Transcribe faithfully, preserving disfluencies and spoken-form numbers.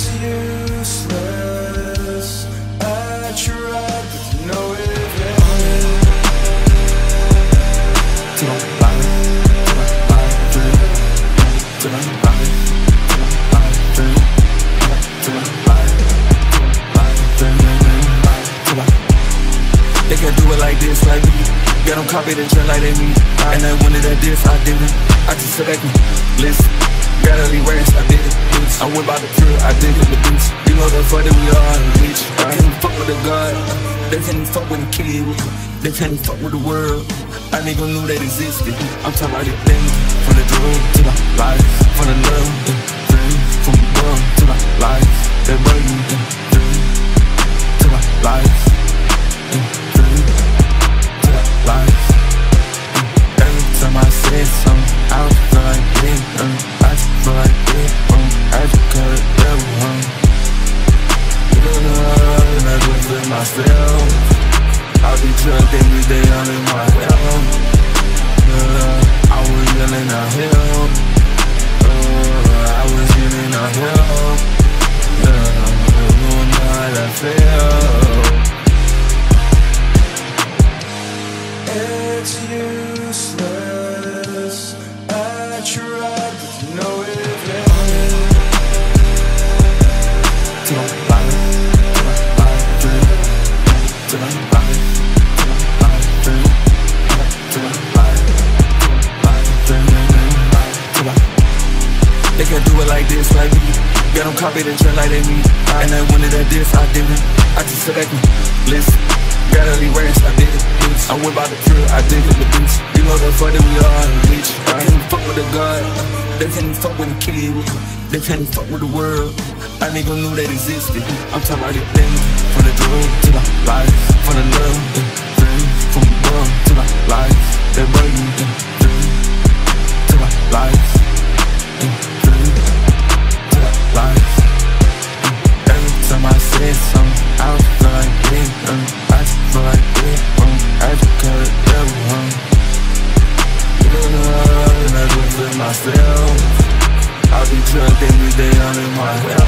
It's useless. I tried, but no event. To my life, to my life dream. To my life, to my life dream. To my life, to my life dream. To my. They can't do it like this, like me. Got them copied and just like they me. And I wanted that this, I didn't. I just said I can listen. Got early rest, I did it. I went by the trip, I did it. The beach. You know the fuck that we are on the beach. They can't fuck with the God. They can't fuck with the kid. They can't fuck with the world. I never knew they existed. I'm talking about the things. From the dream to my life. From the love and dream. From the world to my life. That burden and dream. To my life and dream. To my life. Every time I say something, I feel like it. Um, I just feel like it. Um, I just cut it devil. Um, you know, and I just feel myself. I'll be drunk every day, I'm in my hell. Yeah, I was yelling out hell. Uh, I was yelling out hell. Yeah, I don't know how that felt. It's useless. I tried, but no event. To my life, to my life dream. To my life, to my life dream. To my life, to my life dream. To my. They can't do it like this, like me. Got them copied and just like they me. And I wanted that this, I didn't. I just said I can listen. Got early rest, I did it. I went by the trip, I did it. The beach. You know the fuck that we are on the beach. They can't fuck with the God. They can't fuck with the kid. They can't fuck with the world. I never knew they existed. I'm talking about the things. From the dream to my life. From the love and dream. From the world to my life. That burden and dream. To my life and dream. To my life. Every time I say something, I feel like it. Um, I just feel like it. Um, I just cut it devil. Um, you know, and I just feel myself. I'll be drunk every day, I'm in my hell.